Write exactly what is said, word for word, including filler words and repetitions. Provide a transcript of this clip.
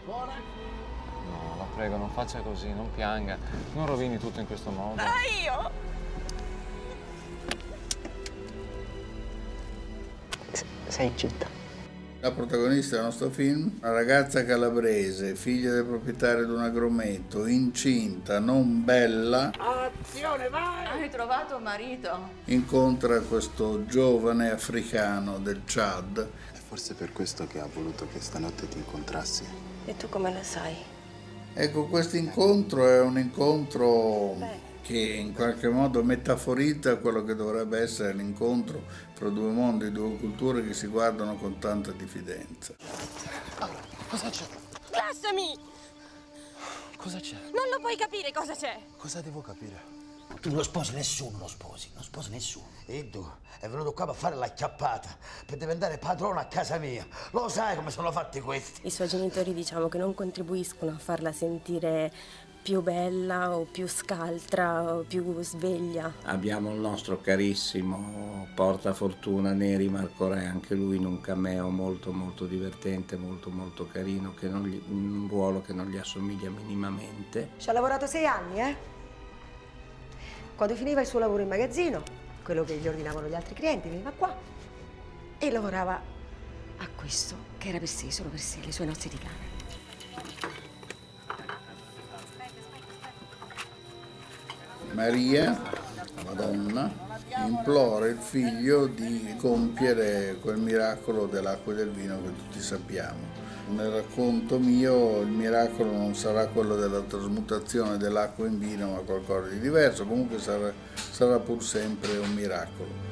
No, la prego, non faccia così, non pianga. Non rovini tutto in questo modo. Ah, io? S sei in città. La protagonista del nostro film, una ragazza calabrese, figlia del proprietario di un agrometto, incinta, non bella. Azione, vai! Hai trovato marito? Incontra questo giovane africano del Chad. È forse per questo che ha voluto che stanotte ti incontrassi. E tu come lo sai? Ecco, questo incontro è un incontro Beh. che in qualche modo metaforizza quello che dovrebbe essere l'incontro tra due mondi, due culture che si guardano con tanta diffidenza. Allora, cosa c'è? Lasciami! Cosa c'è? Non lo puoi capire cosa c'è! Cosa devo capire? Tu non lo sposi nessuno, lo sposi, non sposi nessuno. E tu è venuto qua per fare la chiappata, per diventare padrone a casa mia. Lo sai come sono fatti questi? I suoi genitori diciamo che non contribuiscono a farla sentire più bella o più scaltra o più sveglia. Abbiamo il nostro carissimo portafortuna Neri Marco Re, anche lui in un cameo molto molto divertente, molto molto carino, che non gli, un ruolo che non gli assomiglia minimamente. Ci ha lavorato sei anni, eh? Quando finiva il suo lavoro in magazzino, quello che gli ordinavano gli altri clienti, veniva qua e lavorava a questo, che era per sé, solo per sé, le sue nozze di cane. Maria, la donna, implora il figlio di compiere quel miracolo dell'acqua e del vino che tutti sappiamo. Nel racconto mio il miracolo non sarà quello della trasmutazione dell'acqua in vino, ma qualcosa di diverso, comunque sarà, sarà pur sempre un miracolo.